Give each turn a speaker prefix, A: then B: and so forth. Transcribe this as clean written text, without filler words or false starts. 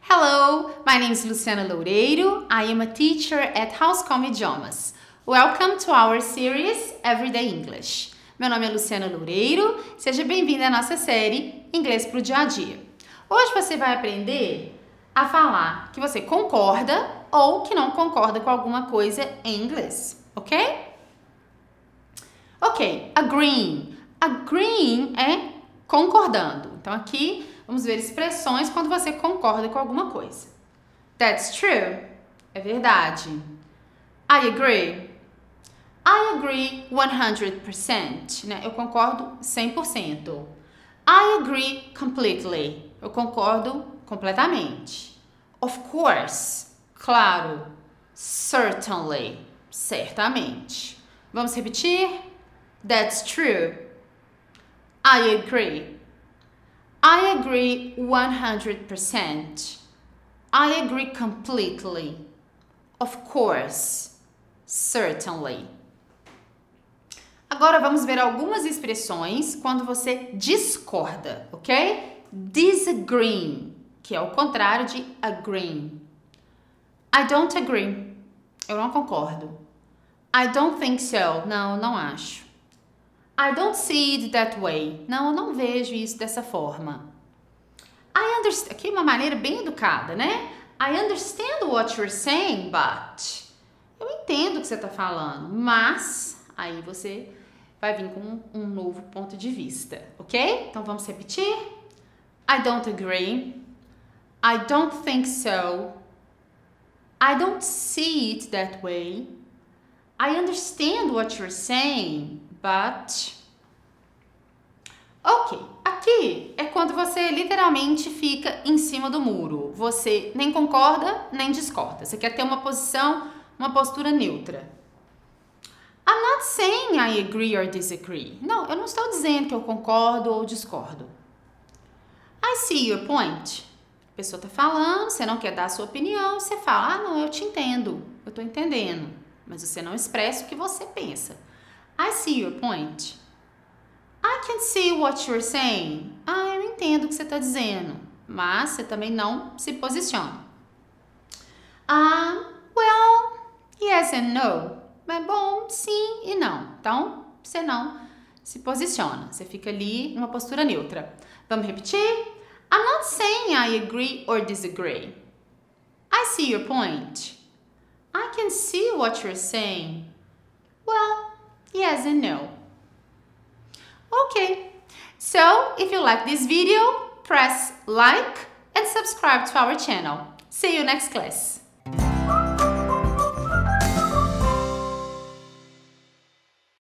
A: Hello, my name is Luciana Loureiro. I am a teacher at Housecom Idiomas. Welcome to our series Everyday English. Meu nome é Luciana Loureiro. Seja bem-vinda à nossa série Inglês para o Dia a Dia. Hoje você vai aprender a falar que você concorda ou que não concorda com alguma coisa em inglês, ok? Ok, agreeing. Agreeing é concordando. Então aqui vamos ver expressões quando você concorda com alguma coisa. That's true. É verdade. I agree. I agree 100%. Né? Eu concordo 100%. I agree completely. Eu concordo completamente. Of course. Claro. Certainly. Certamente. Vamos repetir? That's true. I agree. I agree 100%. I agree completely. Of course. Certainly. Agora vamos ver algumas expressões quando você discorda, ok? Disagreeing, que é o contrário de agreeing. I don't agree. Eu não concordo. I don't think so. Não, não acho. I don't see it that way. Não, eu não vejo isso dessa forma. I understand. Aqui é uma maneira bem educada, né? I understand what you're saying, but... Eu entendo o que você está falando, mas... Aí você vai vir com um novo ponto de vista, ok? Então vamos repetir? I don't agree. I don't think so. I don't see it that way. I understand what you're saying, but... Ok, aqui é quando você literalmente fica em cima do muro. Você nem concorda, nem discorda. Você quer ter uma posição, uma postura neutra. I'm not saying I agree or disagree. Não, eu não estou dizendo que eu concordo ou discordo. I see your point. A pessoa está falando, você não quer dar a sua opinião, você fala, não, eu te entendo, eu estou entendendo. Mas você não expressa o que você pensa. I see your point. I can see what you're saying. Eu entendo o que você está dizendo, mas você também não se posiciona. Well, yes and no. É bom, sim e não. Então, você não se posiciona. Você fica ali numa postura neutra. Vamos repetir? I'm not saying I agree or disagree. I see your point. I can see what you're saying. Well, yes and no. Okay, so if you like this video, press like and subscribe to our channel. See you next class.